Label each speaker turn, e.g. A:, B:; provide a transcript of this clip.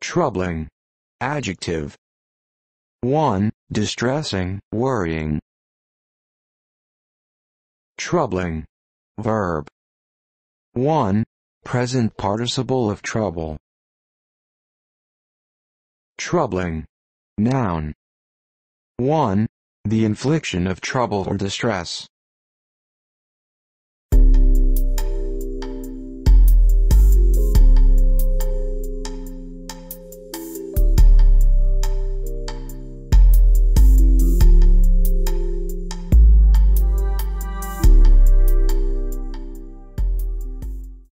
A: Troubling. Adjective. 1. Distressing, worrying. Troubling. Verb. 1. Present participle of trouble. Troubling. Noun. 1. The infliction of trouble or distress.